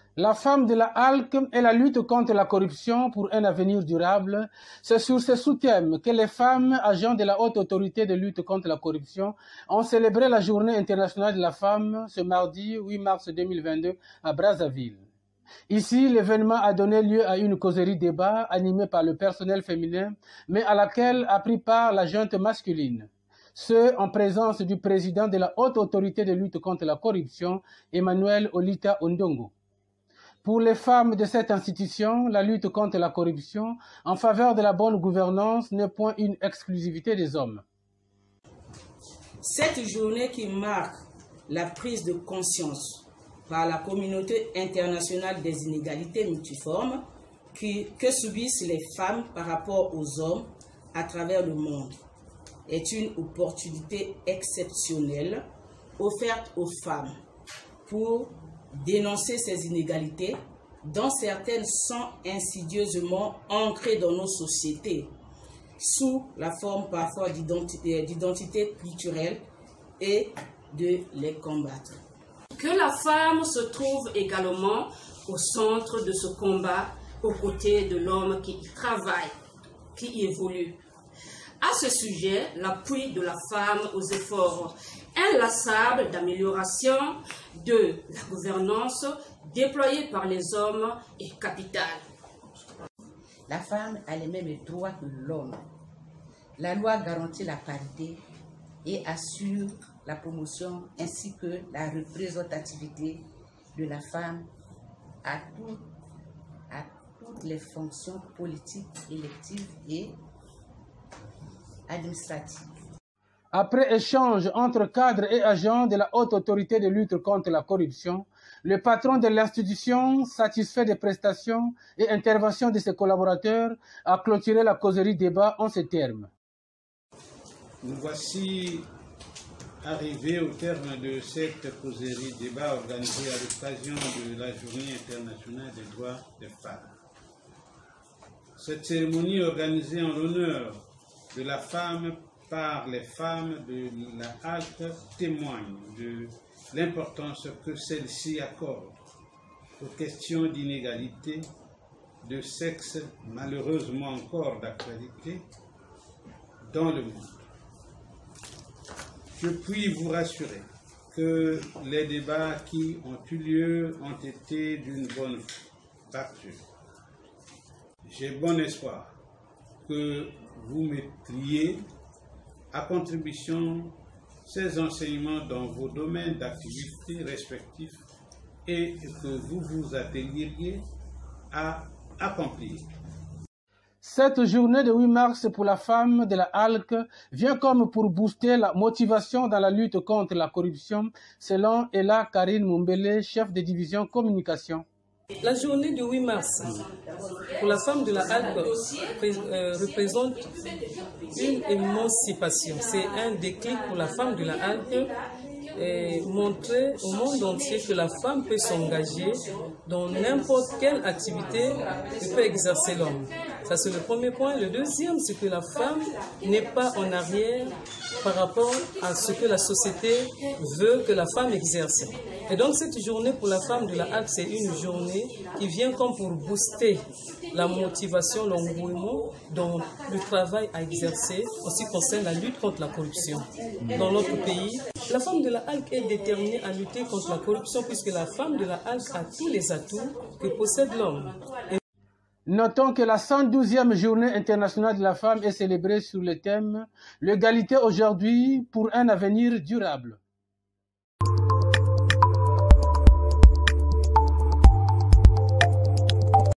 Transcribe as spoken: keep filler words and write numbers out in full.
La femme de la Halk et la lutte contre la corruption pour un avenir durable. C'est sur ce sous-thème que les femmes agents de la haute autorité de lutte contre la corruption ont célébré la journée internationale de la femme ce mardi huit mars deux mille vingt-deux à Brazzaville. Ici, l'événement a donné lieu à une causerie débat animée par le personnel féminin, mais à laquelle a pris part la junte masculine. Ce, en présence du président de la haute autorité de lutte contre la corruption, Emmanuel Olita Ondongo. Pour les femmes de cette institution, la lutte contre la corruption en faveur de la bonne gouvernance n'est point une exclusivité des hommes. Cette journée qui marque la prise de conscience par la communauté internationale des inégalités multiformes qui, que subissent les femmes par rapport aux hommes à travers le monde est une opportunité exceptionnelle offerte aux femmes pour dénoncer ces inégalités, dont certaines sont insidieusement ancrées dans nos sociétés, sous la forme parfois d'identité culturelle, et de les combattre. Que la femme se trouve également au centre de ce combat, aux côtés de l'homme qui y travaille, qui y évolue. À ce sujet, l'appui de la femme aux efforts inlassables d'amélioration de la gouvernance déployée par les hommes est capital. La femme a les mêmes droits que l'homme. La loi garantit la parité et assure la promotion ainsi que la représentativité de la femme à, tout, à toutes les fonctions politiques, électives et administratives. Après échange entre cadres et agents de la haute autorité de lutte contre la corruption, le patron de l'institution, satisfait des prestations et interventions de ses collaborateurs, a clôturé la causerie débat en ces termes. Nous voici arrivés au terme de cette causerie débat organisée à l'occasion de la Journée internationale des droits des femmes. Cette cérémonie organisée en l'honneur de la femme par les femmes de la Halk témoigne de l'importance que celle-ci accorde aux questions d'inégalité, de sexe malheureusement encore d'actualité dans le monde. Je puis vous rassurer que les débats qui ont eu lieu ont été d'une bonne facture. J'ai bon espoir que vous mettriez à contribution ces enseignements dans vos domaines d'activité respectifs et que vous vous atteliez à accomplir. Cette journée de huit mars pour la femme de la Halk vient comme pour booster la motivation dans la lutte contre la corruption, selon Ella Karine Mumbele, chef de division communication. La journée du huit mars pour la femme de la Halk euh, représente une émancipation. C'est un déclic pour la femme de la Halk et montrer au monde entier que la femme peut s'engager dans n'importe quelle activité que peut exercer l'homme. Ça, c'est le premier point. Le deuxième, c'est que la femme n'est pas en arrière par rapport à ce que la société veut que la femme exerce. Et donc, cette journée pour la femme de la Halk, c'est une journée qui vient comme pour booster la motivation, l'engouement dans le travail à exercer en ce qui concerne la lutte contre la corruption. Dans notre pays, la femme de la Halk est déterminée à lutter contre la corruption puisque la femme de la Halk a tous les atouts que possède l'homme. Notons que la cent douzième journée internationale de la femme est célébrée sur le thème « L'égalité aujourd'hui pour un avenir durable ».